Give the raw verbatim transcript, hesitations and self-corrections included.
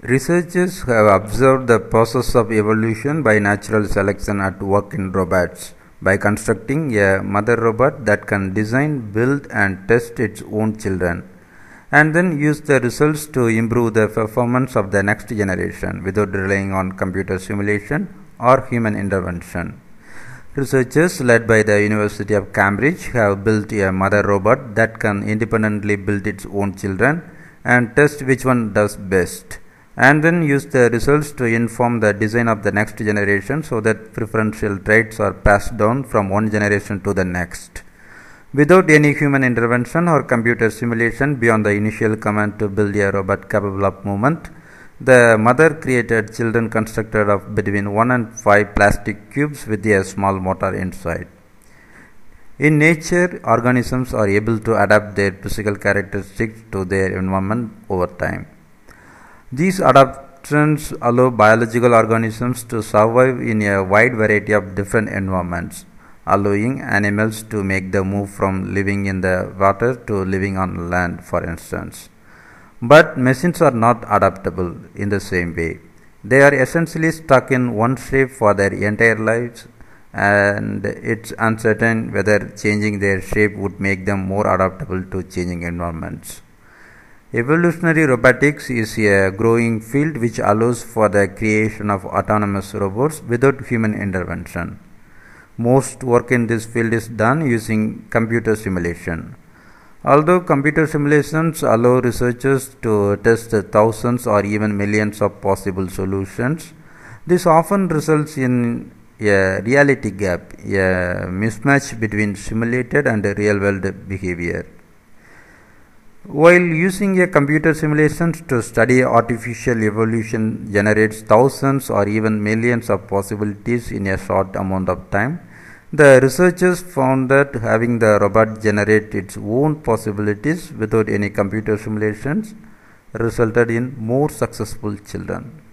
Researchers have observed the process of evolution by natural selection at work in robots by constructing a mother robot that can design, build, and test its own children, and then use the results to improve the performance of the next generation without relying on computer simulation or human intervention. Researchers led by the University of Cambridge have built a mother robot that can independently build its own children and test which one does best, and then use the results to inform the design of the next generation so that preferential traits are passed down from one generation to the next. Without any human intervention or computer simulation beyond the initial command to build a robot capable of movement, the mother created children constructed of between one and five plastic cubes with a small motor inside. In nature, organisms are able to adapt their physical characteristics to their environment over time. These adaptations allow biological organisms to survive in a wide variety of different environments, allowing animals to make the move from living in the water to living on land, for instance. But machines are not adaptable in the same way. They are essentially stuck in one shape for their entire lives, and it's uncertain whether changing their shape would make them more adaptable to changing environments. Evolutionary robotics is a growing field which allows for the creation of autonomous robots without human intervention. Most work in this field is done using computer simulation. Although computer simulations allow researchers to test thousands or even millions of possible solutions, this often results in a reality gap, a mismatch between simulated and real-world behavior. While using a computer simulations to study artificial evolution generates thousands or even millions of possibilities in a short amount of time, the researchers found that having the robot generate its own possibilities without any computer simulations resulted in more successful children.